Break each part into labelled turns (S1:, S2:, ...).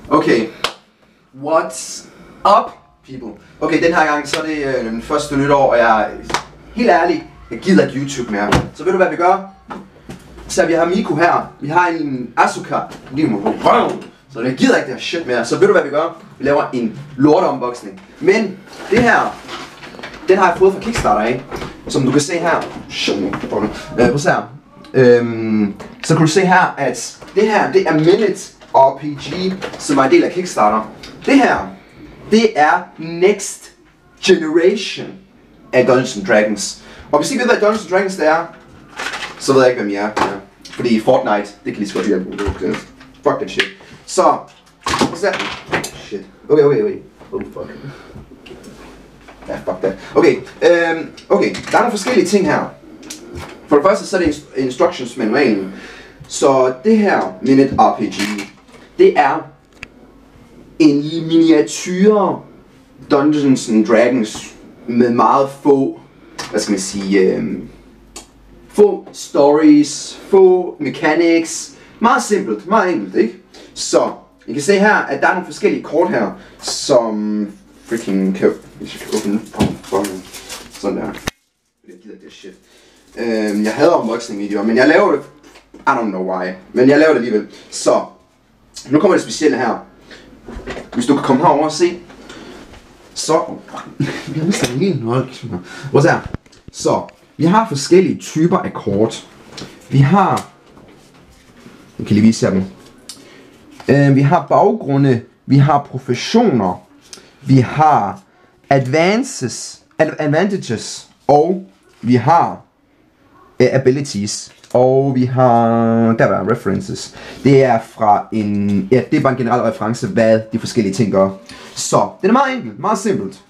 S1: Okay. What's up, people? Okay, den her gang, så er det den første nytår, og jeg er helt ærlig, jeg gider ikke YouTube mere. Så ved du hvad vi gør? Så vi har Miku her, vi har en Asuka, så jeg gider ikke det her shit mere. Så ved du hvad vi gør? Vi laver en lorte-unboxing. Men det her, den har jeg fået fra Kickstarter af, som du kan se her. Prøv at se her. Så kan du se her, at det her, det er Minute RPG, som er en del af Kickstarter. Det her, det er Next Generation af Dungeons & Dragons. Og hvis I ikke ved, hvad Dungeons & Dragons det er, så ved jeg ikke, hvem I er. Fordi Fortnite, det kan lige så godt hjælpe. Fuck that shit. Så, shit. Okay. Oh fuck. Ja, fuck that. Okay, der er nogle forskellige ting her. For det første, så er det instructions manualen. Så det her Minute RPG, det er en miniature Dungeons & Dragons med meget få, hvad skal man sige, få stories, få mechanics, meget simpelt, meget enkelt, ikke? Så, I kan se her, at der er nogle forskellige kort her, som freaking kan, hvis jeg kan åbne sådan der. Jeg gider det shit. Jeg hader unboxing videoer, men jeg laver det, I don't know why, men jeg laver det alligevel. Så, nu kommer det specielle her. Hvis du kan komme herover og se, så, vi har mistet en hel nøgle. Prøv at se. Så, vi har forskellige typer af kort. Vi har, jeg kan lige vise jer dem. Vi har baggrunde, vi har professioner, vi har advantages, og vi har abilities, og vi har, der var references. Det er fra en, ja, det er bare en generel reference, hvad de forskellige ting gør. Så, den er meget enkel, meget simpelt.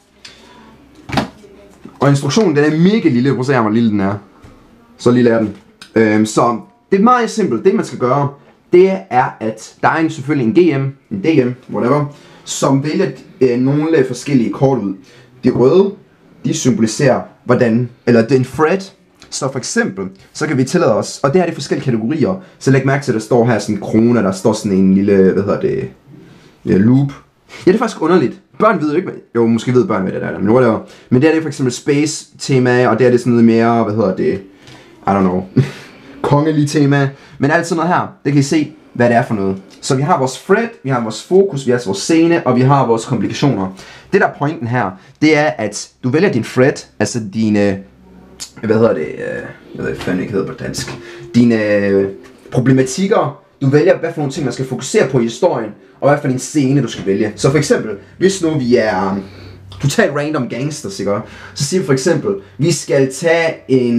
S1: Og instruktionen, den er mega lille, prøv at se her, hvor lille den er. Så lille er den. Så, det er meget simpelt, det man skal gøre, det er, at der er selvfølgelig en GM, en DM, whatever, som vælger nogle forskellige kort ud. De røde, de symboliserer, hvordan, eller det er en thread. Så for eksempel, så kan vi tillade os, og det her er de forskellige kategorier, så læg mærke til, at der står her sådan en krone, der står sådan en lille, hvad hedder det, loop. Ja, det er faktisk underligt. Børn ved jo ikke, jo, måske ved børn, hvad det er, men whatever. Men det er det for eksempel space-tema, og det er det sådan noget mere, hvad hedder det, I don't know, kongelig tema. Men alt sådan noget her, det kan I se, hvad det er for noget. Så vi har vores thread, vi har vores fokus, vi har vores scene, og vi har vores komplikationer. Det der er pointen her, det er, at du vælger din thread, altså dine, hvad hedder det, jeg ved fandme ikke hedder på dansk, dine problematikker, du vælger, hvad for nogle ting, man skal fokusere på i historien, og hvad for en scene, du skal vælge. Så for eksempel, hvis nu vi er totalt random gangsters, ikke? Så siger vi for eksempel, vi skal tage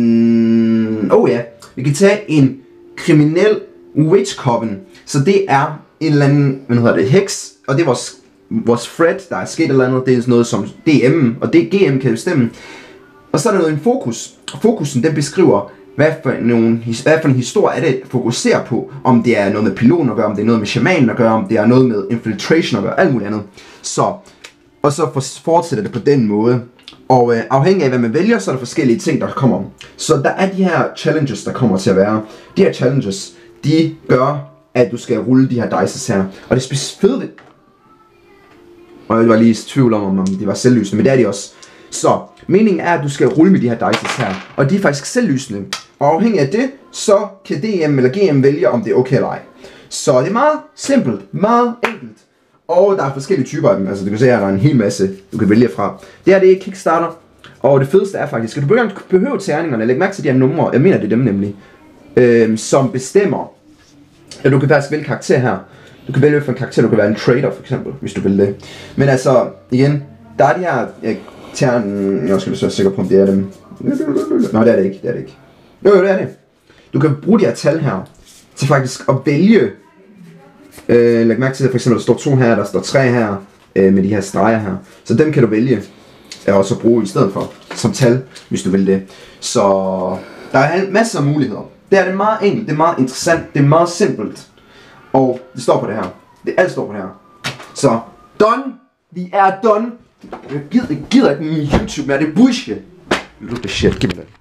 S1: en, vi kan tage en kriminel witch coven. Så det er en eller anden, hvad hedder det, heks, og det er vores thread, der er sket eller andet, det er noget som DM, og det GM kan bestemme. Og så er der noget en fokus. Fokusen, den beskriver, hvad for en historie er det fokuserer på. Om det er noget med piloten at gøre, om det er noget med shamanen at gøre, om det er noget med infiltration at gøre, alt muligt andet. Så, og så fortsætter det på den måde. Og afhængig af hvad man vælger, så er der forskellige ting, der kommer. Så der er de her challenges, der kommer til at være. De her challenges, de gør, at du skal rulle de her dices her. Og det er fedt. Og jeg var lige i tvivl om de var selvlysende, men det er de også. Så, meningen er, at du skal rulle med de her dices her, og de er faktisk selvlysende. Og afhængig af det, så kan DM eller GM vælge, om det er okay eller ej. Så det er meget simpelt, meget enkelt. Og der er forskellige typer af dem, altså du kan se her, der er en hel masse, du kan vælge fra. Det her, det er Kickstarter, og det fedeste er faktisk, at du behøver terningerne, læg mærke til de her numre, jeg mener det er dem nemlig, som bestemmer, at du kan faktisk vælge karakter her. Du kan vælge for en karakter, du kan være en trader for eksempel, hvis du vil det. Men altså, igen, der er de her jeg skal være sikker på, om det er dem. Nå, det er det ikke, det er det ikke. Jo, det er det. Du kan bruge de her tal her, til faktisk at vælge. Læg mærke til, at for eksempel der står 2 her, der står 3 her, med de her streger her. Så dem kan du vælge, og så bruge i stedet for, som tal, hvis du vil det. Så der er masser af muligheder. Det er meget enkelt, det er meget interessant, det er meget simpelt. Og det står på det her. Alt står på det her. Så, done! Vi er done! Jeg gider ikke med YouTube mere, det er bullshit. Look at shit, giv mig det.